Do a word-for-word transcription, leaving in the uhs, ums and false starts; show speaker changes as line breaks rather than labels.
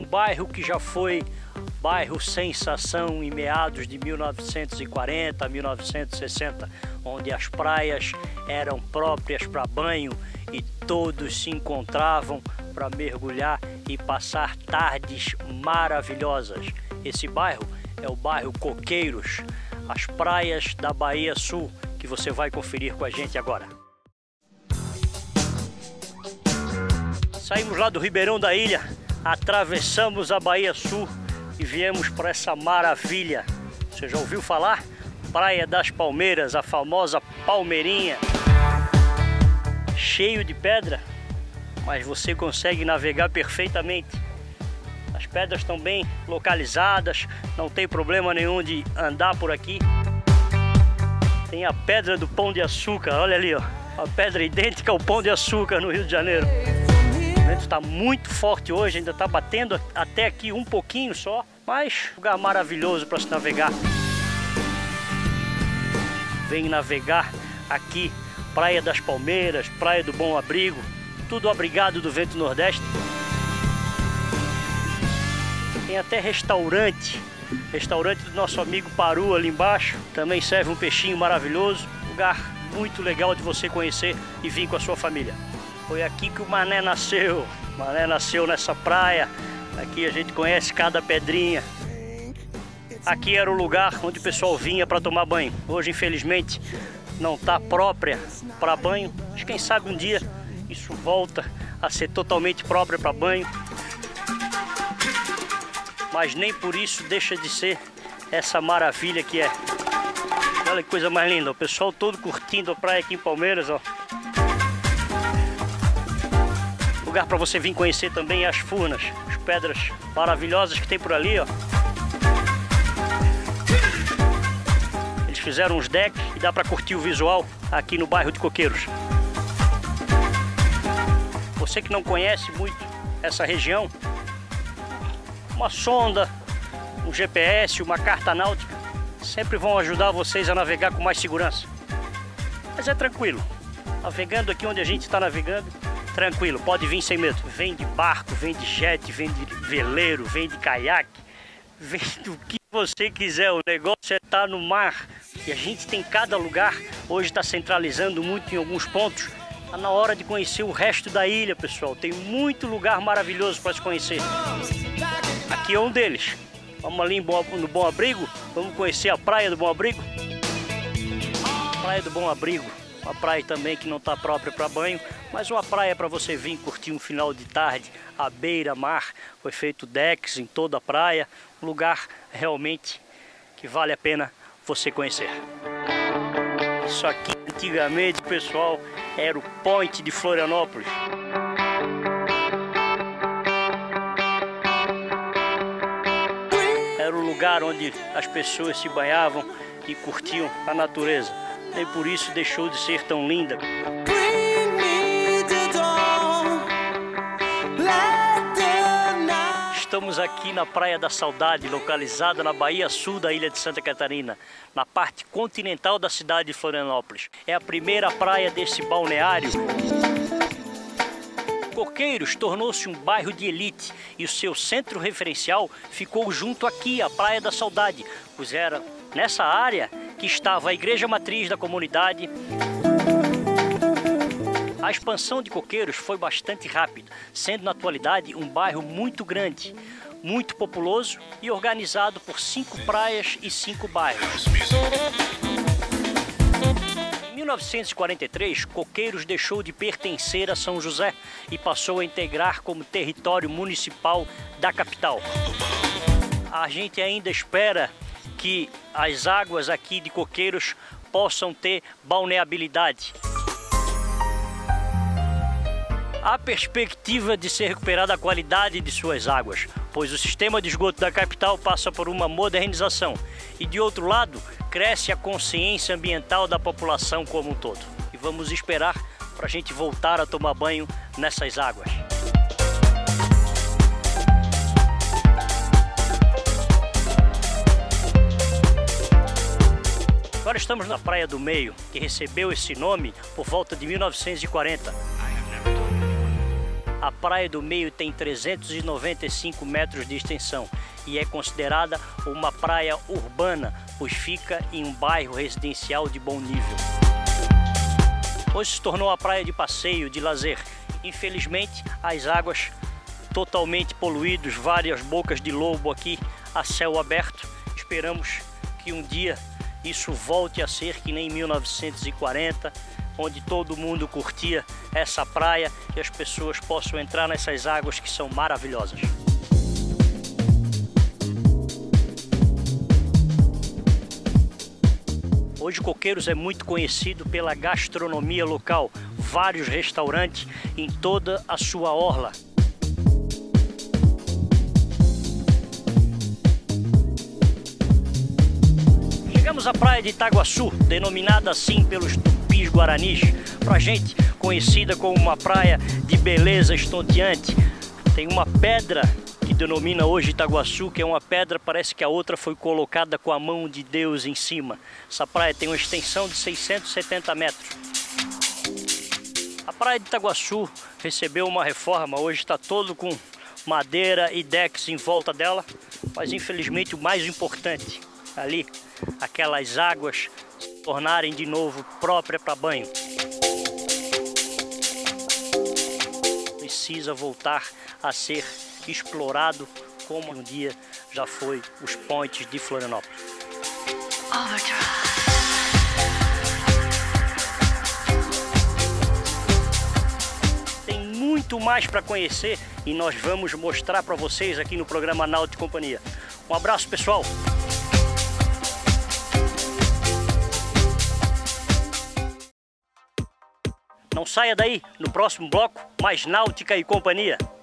bairro que já foi bairro sensação em meados de mil novecentos e quarenta, mil novecentos e sessenta, onde as praias eram próprias para banho e todos se encontravam para mergulhar e passar tardes maravilhosas. Esse bairro é o bairro Coqueiros, as praias da Bahia Sul, que você vai conferir com a gente agora. Saímos lá do Ribeirão da Ilha, atravessamos a Bahia Sul e viemos para essa maravilha. Você já ouviu falar? Praia das Palmeiras, a famosa Palmeirinha. Cheio de pedra, mas você consegue navegar perfeitamente. As pedras estão bem localizadas, não tem problema nenhum de andar por aqui. Tem a pedra do Pão de Açúcar, olha ali, ó, a pedra idêntica ao Pão de Açúcar no Rio de Janeiro. O vento está muito forte hoje, ainda está batendo até aqui um pouquinho só, mas lugar maravilhoso para se navegar. Vem navegar aqui, Praia das Palmeiras, Praia do Bom Abrigo, tudo abrigado do vento nordeste. Tem até restaurante, restaurante do nosso amigo Paru ali embaixo, também serve um peixinho maravilhoso, lugar muito legal de você conhecer e vir com a sua família. Foi aqui que o Mané nasceu, o Mané nasceu nessa praia, aqui a gente conhece cada pedrinha. Aqui era o lugar onde o pessoal vinha para tomar banho, hoje infelizmente não está própria para banho, mas quem sabe um dia isso volta a ser totalmente própria para banho. Mas nem por isso deixa de ser essa maravilha que é. Olha que coisa mais linda, o pessoal todo curtindo a praia aqui em Palmeiras, ó. Lugar para você vir conhecer também as Furnas, as pedras maravilhosas que tem por ali, ó. Eles fizeram uns decks e dá para curtir o visual aqui no bairro de Coqueiros. Você que não conhece muito essa região, uma sonda, um G P S, uma carta náutica, sempre vão ajudar vocês a navegar com mais segurança. Mas é tranquilo, navegando aqui onde a gente está navegando, tranquilo, pode vir sem medo. Vem de barco, vem de jet, vem de veleiro, vem de caiaque, vem do que você quiser, o negócio é estar no mar. E a gente tem cada lugar, hoje está centralizando muito em alguns pontos. Está na hora de conhecer o resto da ilha, pessoal. Tem muito lugar maravilhoso para se conhecer. Aqui é um deles. Vamos ali no Bom Abrigo, vamos conhecer a Praia do Bom Abrigo. Praia do Bom Abrigo, uma praia também que não está própria para banho, mas uma praia para você vir curtir um final de tarde à beira-mar. Foi feito decks em toda a praia, um lugar realmente que vale a pena você conhecer. Isso aqui antigamente, pessoal, era o Point de Florianópolis. Era o lugar onde as pessoas se banhavam e curtiam a natureza. Nem por isso deixou de ser tão linda. Estamos aqui na Praia da Saudade, localizada na Bahia Sul da ilha de Santa Catarina, na parte continental da cidade de Florianópolis. É a primeira praia desse balneário. Coqueiros tornou-se um bairro de elite e o seu centro referencial ficou junto aqui, a Praia da Saudade, pois era nessa área que estava a igreja matriz da comunidade. A expansão de Coqueiros foi bastante rápida, sendo na atualidade um bairro muito grande, muito populoso e organizado por cinco praias e cinco bairros. Em mil novecentos e quarenta e três, Coqueiros deixou de pertencer a São José e passou a integrar como território municipal da capital. A gente ainda espera que as águas aqui de Coqueiros possam ter balneabilidade. Há perspectiva de ser recuperada a qualidade de suas águas, pois o sistema de esgoto da capital passa por uma modernização e, de outro lado, cresce a consciência ambiental da população como um todo. E vamos esperar para a gente voltar a tomar banho nessas águas. Agora estamos na Praia do Meio, que recebeu esse nome por volta de mil novecentos e quarenta. a Praia do Meio tem trezentos e noventa e cinco metros de extensão e é considerada uma praia urbana, pois fica em um bairro residencial de bom nível. Hoje se tornou uma praia de passeio, de lazer. Infelizmente, as águas totalmente poluídas, várias bocas de lobo aqui a céu aberto. Esperamos que um dia isso volte a ser que nem em mil novecentos e quarenta, onde todo mundo curtia essa praia e as pessoas possam entrar nessas águas que são maravilhosas. Hoje Coqueiros é muito conhecido pela gastronomia local, vários restaurantes em toda a sua orla. Chegamos à praia de Itaguaçu, denominada assim pelos tupis guaranis, pra gente conhecida como uma praia de beleza estonteante. Tem uma pedra que denomina hoje Itaguaçu, que é uma pedra, parece que a outra foi colocada com a mão de Deus em cima. Essa praia tem uma extensão de seiscentos e setenta metros. A praia de Itaguaçu recebeu uma reforma, hoje está todo com madeira e decks em volta dela, mas infelizmente o mais importante, ali, aquelas águas se tornarem de novo próprias para banho. Precisa voltar a ser explorado como um dia já foi os pontes de Florianópolis. Tem muito mais para conhecer e nós vamos mostrar para vocês aqui no programa Náutico e Companhia. Um abraço, pessoal! Não saia daí, no próximo bloco, mais Náutica e Companhia.